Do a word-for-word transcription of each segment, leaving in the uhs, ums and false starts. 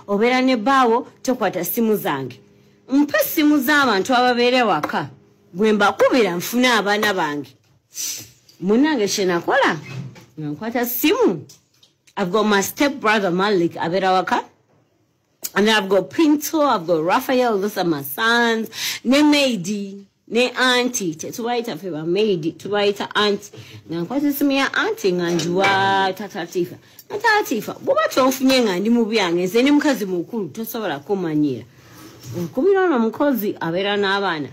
obera ne bawo tokwata simu zange mpe simu z'abantu ababeere waka bwe mbakubira nfuna abaana bange munange kyenakola nkwata simu. I've got my step brother Malik abeera waka, and then I've got Pinto, I've got Raphael, those are my sons, ne maidi ne auntie tetubaita feba maidi tubaita auntie nkwata simu ya auntie nganjuwa tata Tifa na tata Tifa buba tonfunye nga ndi mubi yange nze ni mukazi mukulu tosobola kumanyira kubira na mukozi abeera n'abaana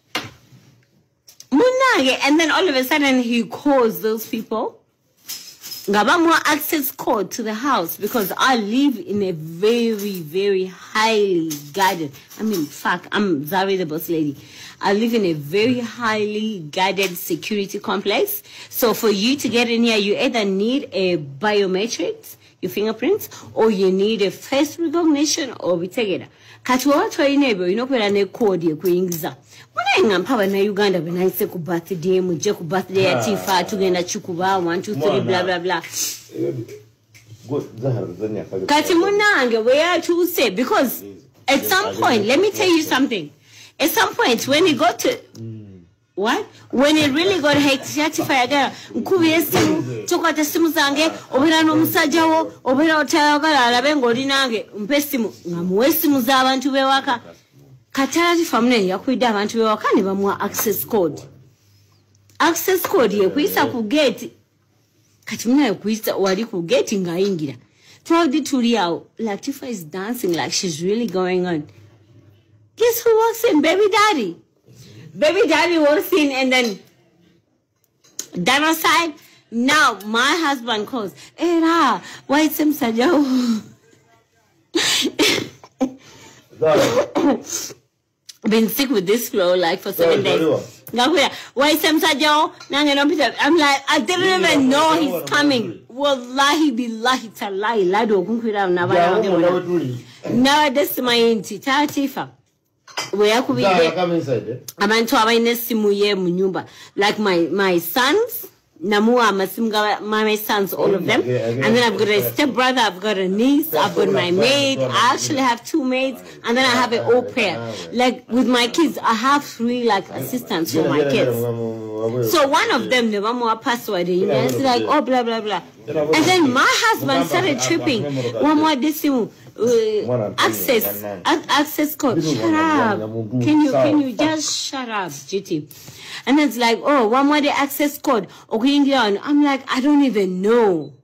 munage. And then all of a sudden he calls those people ngabamwa access code to the house because I live in a very very highly guarded, I mean fuck I'm Zari the boss lady, I live in a very highly guarded security complex. So for you to get in here, you either need a biometrics, your fingerprints, or you need a face recognition or bitegera. Kati watu wa inebo, inokwela ne code ye kuingiza. Muna inga mpawa na Uganda benaise ku birthday, muje ku birthday ya Tifa, tugenda chukuba, one, two, three, blah, blah, blah. Kati muna ange, where to say, because at some point, let me tell you something. At some point, when it got to, what? When it really got hectic, I got Nkubi esimu, tokwata simu zange, obera no musajja wo, obera otayagala alabe ngolinange, mpe simu, ngamuwe simu z'abantu bewaka. Katati famne yakwida abantu bewaka ne bamwa access code. Access code ye kuisa ku gate. Kati muna yakuisa wali ku gate ngayingira. Twagdi tuli awo, Latifa is dancing like she's really going on. Guess who walks in? Baby daddy. Baby daddy walks in, and then Dana side. Now my husband calls. Era, why it's him Sajao? Been sick with this flow like for seven days. Why is him Sajao? I'm like, I didn't even know he's coming. Wallahi billahi talahi lado kunkwira nabaya. Now this my auntie Tatifa. Where could we come inside? I'm going to have a simu ye munyumba. Like my my sons, Namua, Masimga, my sons, all of them. And then I've got a step brother, I've got a niece, I've got my maid. I actually have two maids, and then I have an au pair. Like with my kids, I have three like assistants for my kids. So one of them, the one more password, and it's like, oh, blah, blah, blah. And then my husband started tripping. One more decimal. Uh, access access code. Shut up. Can you can you just shut up, G T? And it's like, oh, one more the access code. Okay, I'm like, I don't even know.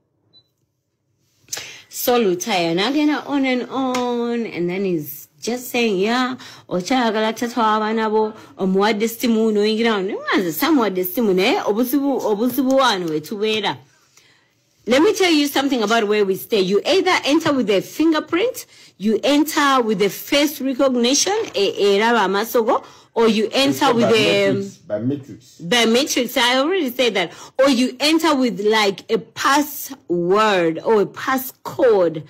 So Lutaya, and again on and on, and then he's just saying, yeah, Ocha Galatawanabo, or more destimu no ground. Somewhat destimune, obusibu obusibu one way to wait up. Let me tell you something about where we stay. You either enter with a fingerprint, you enter with a face recognition, a, a or you enter with a biometrics. Biometrics. I already said that. Or you enter with like a password or a passcode.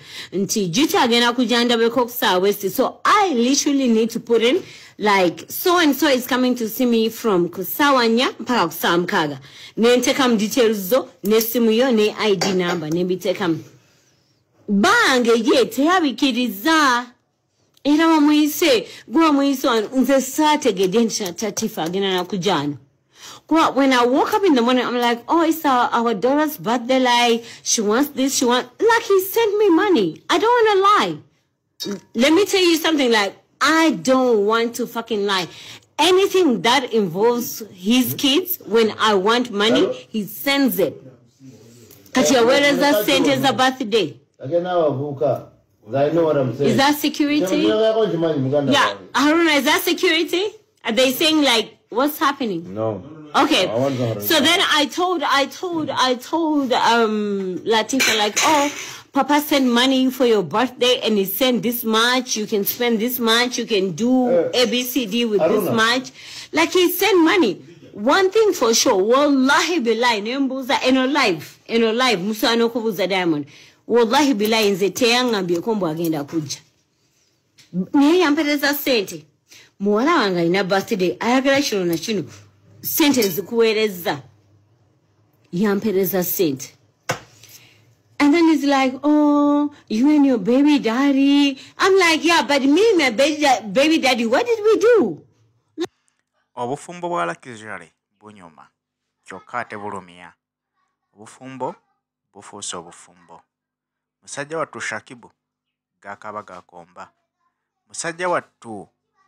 So I literally need to put in like so and so is coming to see me from Kusawanya mpaka Kusamkaga. Ne ntekam details zo, ne simu yo, ne I D number, ne bitekam. Bange ye teyabikiriza. Era wa muise, gwa muise nze sate gedensha Tatifa gena na kujana. When I woke up in the morning, I'm like, oh, it's our, our daughter's birthday, like, she wants this, she wants, like, he sent me money. I don't want to lie. Let me tell you something, like, I don't want to fucking lie. Anything that involves his kids, when I want money, he sends it. Katia, where is that sent as a birthday? Again, now, I know what I'm saying. Is that security? Yeah, Haruna, is that security? Are they saying, like, what's happening? No. Okay, so then I told, I told, I told um Latifa, like, oh, Papa sent money for your birthday and he sent this much, you can spend this much, you can do A B C D with this much. Like, he sent money. One thing for sure, wallahi billahi, nembuza, eno live, eno live, musa anokubuza Diamond. Wallahi billahi, nze teyanga mbiyokombo agenda kuja. Niye yampeteza sente. Mwala wanga ina birthday, ayagala chino na chino. Sente zikuwereza. Yampereza sente. And then he's like, oh, you and your baby daddy. I'm like, yeah, but me and my baby, baby daddy, what did we do? Obufumbo bwala kizale bunyuma. Kyokate bulumia. Obufumbo bufuuse obufumbo. Musajja wattu Shakibu gakaba gakomba. Musajja wattu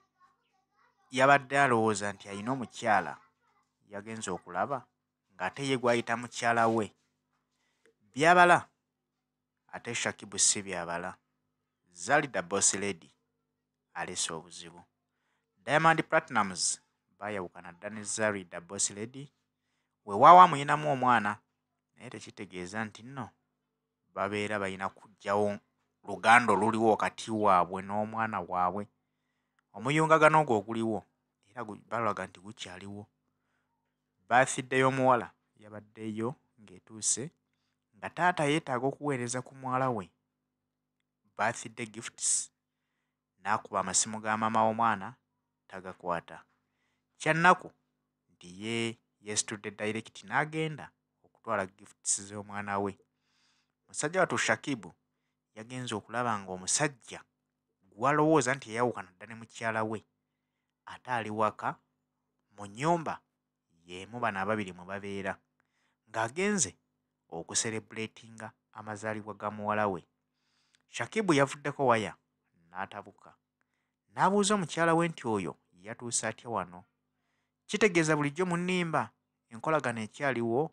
yabadde alowooza nti alina omukyala yagenza okulaba ng'ate ye gw'ayita mukyala we. Byabala ate Shakibu si byabala. Zalida Boss Lady aleese obuzibu. Diamond Platnumz bayawukana dda ne Zalida Boss Lady weewaawo amuyinamu omwana naye tekitegeeza nti nno babeera balina kuggyawo luganda oluliwo wakati waabwe n'omwana waabwe. Omuyungagano ogwo oguliwo era balaga nti gukyaliwo. Birthday y'omuwala yabaddeyo ng'etuuse nga taata yeetaaga okuweereza ku muwala we birthday gifts n'akuba amasimu ga maama w'omwana tagakwata. Kyannaku nti ye yeesitudde direct n'agenda okutwala gifts z'omwana we. Musajja wattu Shakibu yagenze okulaba ng'omusajja gw'alowooza nti yayawukana dda ne mukyala we ate ali waka mu nnyumba y'emu bano ababiri mwe babeera ng'agenze okuserebulatinga amazaalibwa ga muwala we. Shakibu yavuddeko waya n'atabuka n'abuuza omukyala we nti oyo yatuuse atya wano. Kitegeeza bulijjo mu nnimba enkolagana ekyaliwo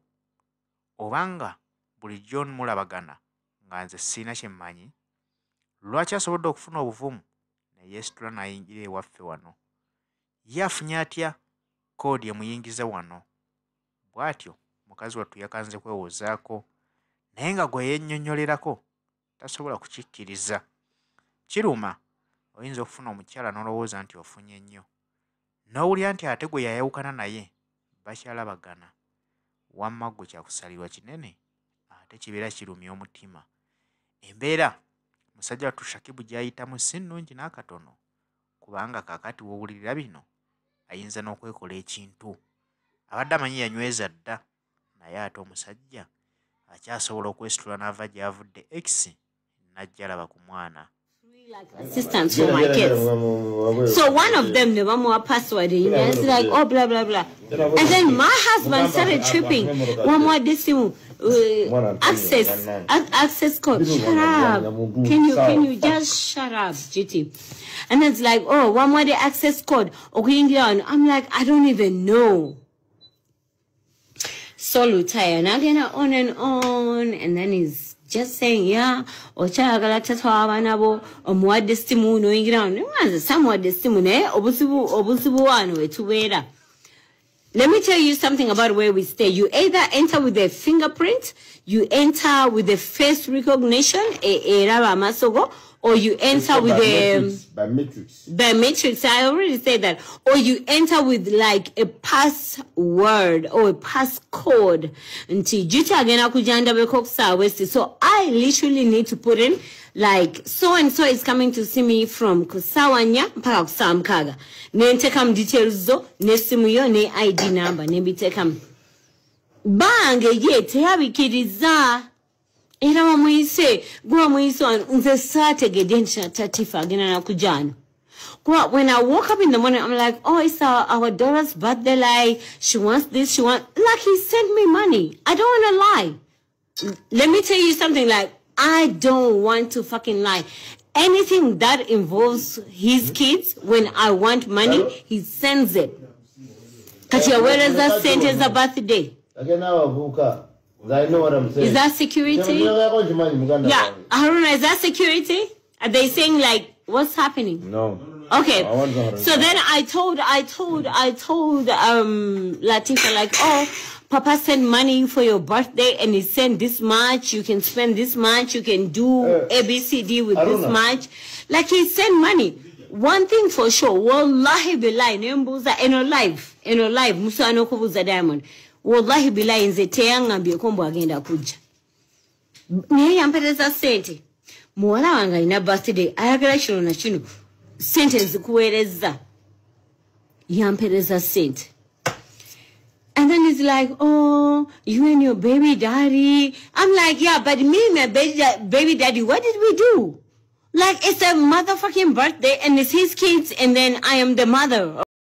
obanga bulijjo mulabagana nga nze sirina kye mmanyi. Lwaki asobodde okufuna obuvumu ne yeesitula n'ayingira ewaffe wano? Ye afunye atya koodi emuyingiza wano? Bw'atyo mukazi wattu yakanze kwewozaako naye nga gwe yennyonnyolerako tasobola kukikkiriza. Kiruma oyinza okufuna omukyala n'olowooza nti ofunye nnyo n'owulira nti ate gwe yayawukana naye bakyalabagana. Wamma ggwe kyakusalirwa kinene ate kibeera kirumya omutima. Embeera musajja wattu Shakibu gy'ayitamu si nnungi n'akatono kubanga kaakati w'owulirira bino ayinza n'okwekola ekintu. Abadde amanyi yanyweza dda naye ate omusajja akyasobola okwesitula n'ava gy'avudde X n'ajja alaba ku mwana. Assistance for my kids. So one of them, the one more password in there, it's like, oh, blah, blah, blah. And then my husband started tripping. One more this uh, access, access code. Shut up. Can you, can you just shut up, G T? And it's like, oh, one more the access code. Okay, I'm like, I don't even know. So tired. And again, on and on. And then he's just saying, yeah, ochagala tatwa abanabo omuwadde simu no ingira nwanze samuwadde simu ne obusibu obusibu wano wetubeera. Let me tell you something about where we stay. You either enter with a fingerprint, you enter with a face recognition, era amasogo, or you enter with a biometrics. Biometrics. I already said that. Or you enter with like a password or a passcode. So I literally need to put in like so and so is coming to see me from Kusawanya mpaka kusamkaga. Ne ntekam details zo, ne simu yo, ne I D number, ne bitekam. Bange ye teyabikiriza. Era wamuyise gwa muyiso nze saategedde tatifa agenda nakujana. When I woke up in the morning, I'm like, oh, it's our, our daughter's birthday. Like, she wants this, she wants... Like, he sent me money. I don't want to lie. Let me tell you something. Like, I don't want to fucking lie. Anything that involves his kids, when I want money, he sends it. Katia, where is that sent as a birthday? Again, now, I know what I'm saying. Is that security? Yeah, Haruna, is that security? Are they saying like, what's happening? No. Okay. So then I told, I told, I told um Latifa like, oh, Papa sent money for your birthday and he sent this much. You can spend this much. You can do uh, A B C D with Haruna. This much. Like he sent money. One thing for sure, wallahi billahi, nembuza eno live, eno live, musa anokubuza Diamond. Wallahi billahi nze teyangambye kombo agenda kujja. Niye yampereza sente. Muwala wange alina birthday ayagala kino na kino. Sente nzikuweereza. Yampereza sente. And then it's like, oh, you and your baby daddy. I'm like, yeah, but me and my baby, da- baby daddy, what did we do? Like, it's a motherfucking birthday and it's his kids and then I am the mother.